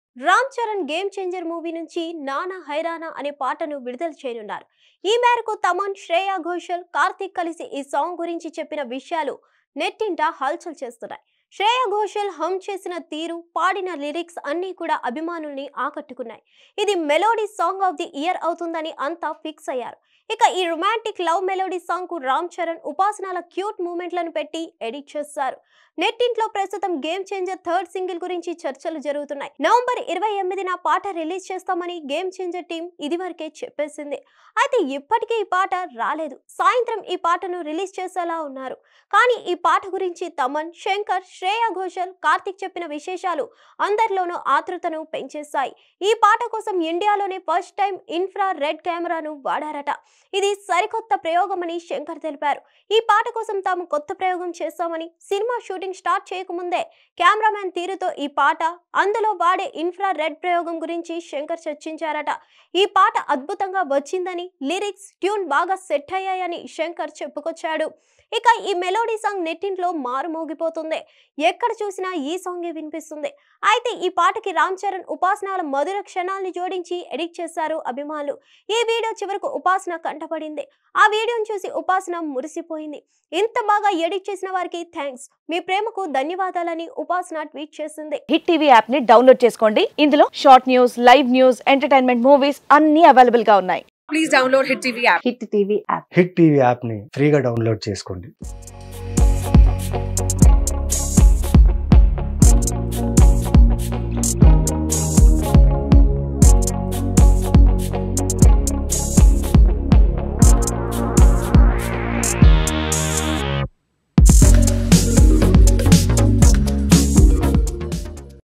Ram Charan game changer movie నుంచి నానా హైరానా అనే పాటను విడుదల చేయనున్నారు. ఈ మేరకు తమన్, శ్రేయా ఘోషల్, కార్తీక్ కలిసి ఈ సాంగ్ గురించి చెప్పిన విషయాలు నెట్టింట హల్చల్ చేస్తున్నాయి. శ్రేయా ఘోషల్ హమ్ చేసిన తీరు, పాడిన లిరిక్స్ అన్నీ కూడా అభిమానుల్ని ఆకట్టుకున్నాయి. ఇది melody song of the year అవుతుందని అంతా ఫిక్స్ అయ్యారు. ఇక ఈ రొమాంటిక్ లవ్ మెలోడీ సాంగ్ కు రామ్ చరణ్ ఉపాసనాల క్యూట్ మూమెంట్లను పెట్టి ఎడిట్ చేశారు. నెట్టింట్లో ప్రస్తుతం గేమ్ చేంజర్ థర్డ్ సింగిల్ గురించి చర్చలు జరుగుతున్నాయి. నవంబర్ 28న పాట రిలీజ్ చేస్తామని గేమ్ చేంజర్ టీం ఇదివరకే చెప్పేసింది. అయితే ఇప్పటికీ ఈ పాట రాలేదు. సాయంత్రం ఈ పాటను రిలీజ్ చేసేలా ఉన్నారు. కానీ ఈ పాట గురించి తమన్, శంకర్, శ్రేయా ఘోషల్, కార్తిక్ చెప్పిన విశేషాలు అందరిలోనూ ఆతృతను పెంచేశాయి. ఈ పాట కోసం ఇండియాలోనే ఫస్ట్ టైం ఇన్ఫ్రా రెడ్ కెమెరాను వాడారట. ఇది సరికొత్త ప్రయోగమని శంకర్ తెలిపారు. ఈ పాట కోసం తాము కొత్త ప్రయోగం చేస్తామని, సినిమా షూటింగ్ స్టార్ట్ చేయకముందే కెమెరామెన్ తీరుతో ఈ పాట, అందులో వాడే ఇన్ఫ్రా రెడ్ ప్రయోగం గురించి శంకర్ చర్చించారట. ఈ పాట అద్భుతంగా వచ్చిందని, లిరిక్స్, ట్యూన్ బాగా సెట్ అయ్యాయని శంకర్ చెప్పుకొచ్చాడు. ఇక ఈ మెలోడీ సాంగ్ నెట్టింట్లో మారుమోగిపోతుంది. ఎక్కడ చూసినా ఈ సాంగే వినిపిస్తుంది. అయితే ఈ పాటకి రామ్ చరణ్ ఉపాసనాల మధుర క్షణాల్ని జోడించి ఎడిట్ చేశారు అభిమానులు. ఈ వీడియో చివరకు ఉపాసన కంటపడింది. ఆ వీడియోను చూసి ఉపాసన మురిసిపోయింది. ఇంత బాగా ఎడిట్ చేసిన వారికి థ్యాంక్స్, మీ ప్రేమకు ధన్యవాదాలని ఉపాసన ట్వీట్ చేసింది. హిట్ టీవీ యాప్ ని డౌన్లోడ్ చేసుకోండి. ఇందులో short news, live news, entertainment movies అన్ని అవైలబుల్ గా ఉన్నాయి. Please download Hit TV app. Hit TV app hit TV యాప్ని ఫ్రీగా డౌన్లోడ్ చేసుకోండి.